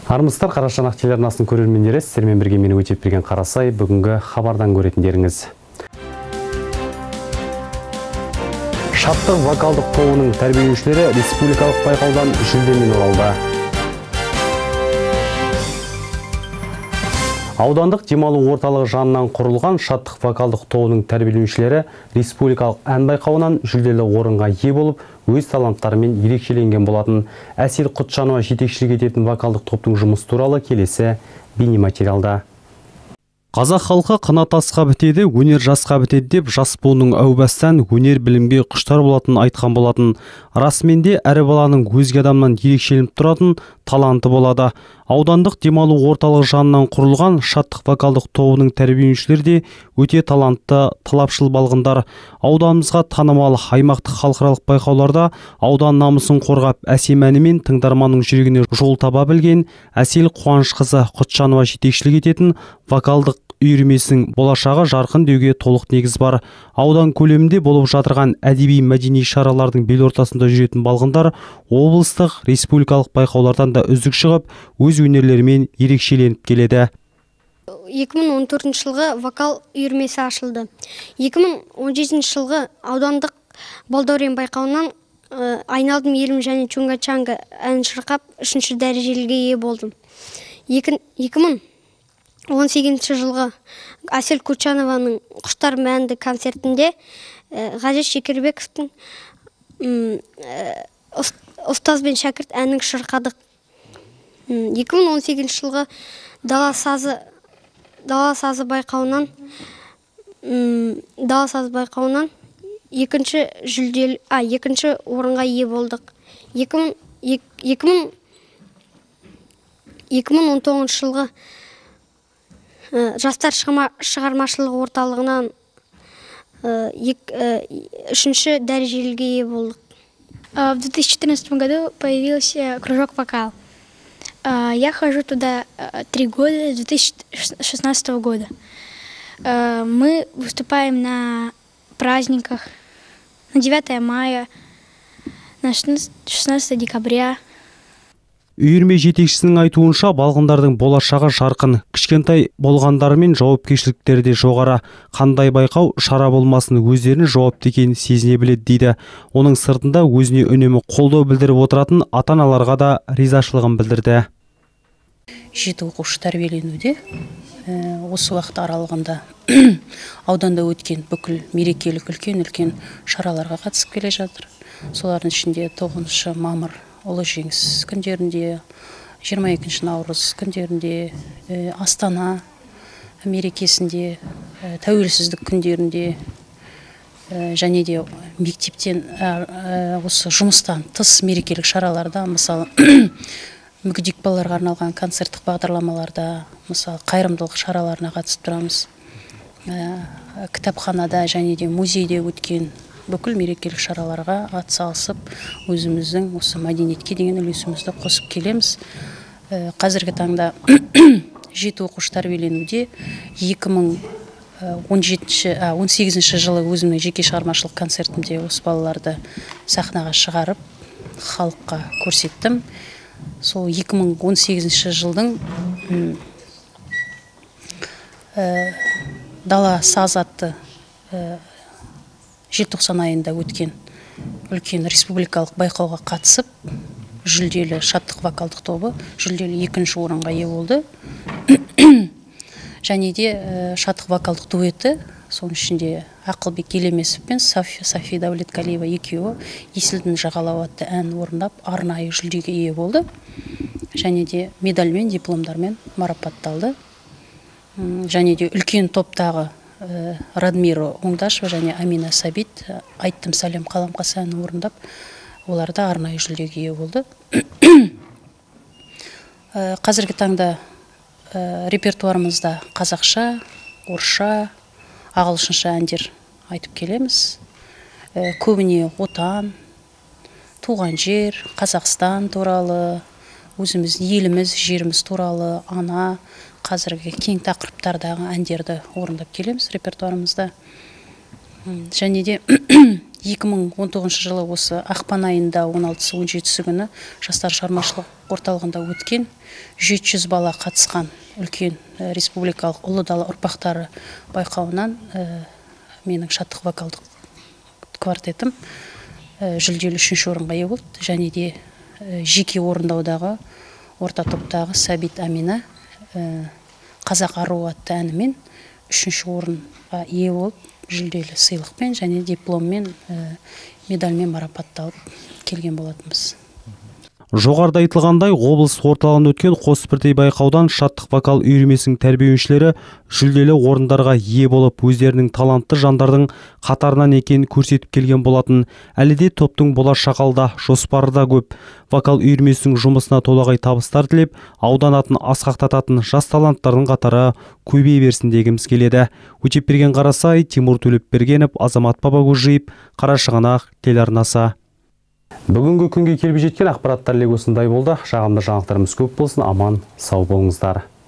Армысыздар, Қарашанақ телеарнасының көрермендері, сіздермен бірге мені өтеп берген Қарасай, бүгінгі хабардан көретіндеріңіз. Шаттық вокалдық тобының тәрбиеленушілері республикалық байқаудан жүлдемен оралды. Аудандық демалу орталығы жанынан құрылған Шаттық вокалдық тобының тәрбиеленушілері республикалық ән байқауынан жүлделі орынға ие болып, өз таланттарымен ерекшеленген болатын. Әсел Құтжанова жетекшілік ететін вокалдық топтың жұмысы туралы келесі бейнематериалда. Қазақ халқы қына тасқа бітеді, өнер жасқа бітеді деп жас буынның әу бастан өнер білімге құштар болатын айтқан болатын. Расымен де әр баланың өзге адамнан ерекшеленіп тұратын таланты болады. Аудандық демалу орталығы жанынан құрылған Шаттық вокалдық тобының тәрбиеленушілері де өте талантты, талапшыл балғындар. Ауданымызға танымал аймақтық халықаралық байқауларда аудан намысын қорғап, әсем әнімен тыңдарманның жүрегіне жол таба білген Әсел Қуанышқызы Құтжанова жетекшілік ететін вокалдық үйірмесінің болашағы жарқын деуге толық негіз бар. Аудан көлемінде болып жатырған әдеби мәдени шаралардың бел ортасында жүретін балғындар облыстық, республикалық байқаулардан да үздік шығып, өз өнерлерімен ерекшеленіп келеді. 2014 жылғы вокал үйірмесі ашылды. 2017 жылғы аудандық Балдәурен байқауынан айналдым елім және Чунга-Чанга әнін шырқап 3-ші дәрежеліге ие болдым. 2018 жылғы Әсел Құтжанованың құштар мәнді концертінде Ғазиз Шекербековтың ұстаз бен шәкірт әнін шырқадық. 2018 жылғы Дала сазы байқауынан екінші орынға ие болдық. 2019 жылғы жастар шығармашылығы орталығынан 3-ші дәрежеліге ие болдық. В 2014 году появился кружок «Вокал». Я хожу туда 3 года, с 2016 года. Мы выступаем на праздниках, на 9 мая, на 16 декабря. Үйірме жетекшісінің айтуынша, балғындардың болашағы жарқын, кішкентай болғандарымен жауапкершіліктері де жоғары. Қандай байқау шара болмасын өздерінің жауапты екенін сезіне біледі дейді. Оның сыртында өзіне үнемі қолдау білдіріп отыратын ата-аналарға да ризашылығын білдірді. 7 оқушы тәрбиеленуде. Осы уақыт аралығында ауданда өткен бүкіл мерекелік үлкен шараларға қатысып келе жатыр. Солардың ішінде 9 мамыр Ұлы жеңіс күндерінде, 22 наурыз күндерінде, Астана мерекесінде, тәуелсіздік күндерінде, және де мектептен осы жұмыстан тыс мерекелік шараларда, мысалы мүгедек балаларға арналған концерттік бағдарламаларда, мысалы қайырымдылық шараларына қатысып тұрамыз. Кітапханада және де музейде өткен бүкіл мерекелік шараларға атсалысып, өзіміздің осы мәдениетке деген үлесімізді қосып келеміз. Қазіргі таңда 7 оқушы тәрбиеленуде. 2018 жылы өзімнің жеке шығармашылық концертімде осы балаларды сахнаға шығарып, халыққа көрсеттім. Сол 2018 жылдың Дала саз атты желтоқсан айында өткен үлкен республикалық байқауға қатысып, жүлделі Шаттық вокалдық тобы жүлделі 2-ші орынға ие болды. Және де Шаттық вокалдық дуэті, соның ішінде Ақылбек Елемесов пен Сафи Давлеткалиева екеуі Есілдің жағалауы атты ән орындап, арнайы жүлдеге ие болды. Және де медальмен, дипломдармен марапатталды. Және де үлкен топтағы Радмира Оңдашева және Амина Сабит айттым сәлем қаламқасы әнін орындап, оларда арнайы жүлдеге ие болды. Қазіргі таңда репертуарымызда қазақша, орысша, ағылшынша әндер айтып келеміз. Көбіне отан, туған жер, Қазақстан туралы, өзіміз еліміз, жеріміз туралы, ана, қазіргі кең тақырыптардағы әндерді орындап келеміз репертуарымызда. Және де 2019 жылы осы ақпан айында 16-17 күні жастар шығармашылық орталығында өткен 700 бала қатысқан үлкен республикалық ұлы дала ұрпақтары байқауынан менің шаттық вокалдық квартетім жүлделі 3-ші орынға ие болды. Және де жеке орындаудағы орта топтағы Сәбит Амина қазақ аруы атты әнімен 3-ші орынға ие болып, жүлделі сыйлықпен және дипломмен, медальмен марапатталып келген болатынбыз. Жоғарыда айтылғандай, облыс орталығында өткен қос бірдей байқаудан шаттық вокал үйірмесінің тәрбиеленушілері жүлделі орындарға ие болып, өздерінің талантты жандардың қатарынан екенін көрсетіп келген болатын. Әлі де топтың болашақ алда жоспары да көп. Вокал үйірмесінің жұмысына толағай табыстар тілеп, аудан атын асқақтататын жас таланттардың қатары көбейе берсін дегіміз келеді. Өтепберген Қарасай, Тимур Төлепбергенов, Азамат Бабагөжиев, Қарашығанақ телеарнасы. Бүгінгі күнге келіп жеткен ақпараттар легі осындай болды. Жағымды жаңалықтарымыз көп болсын, аман, сау болыңыздар.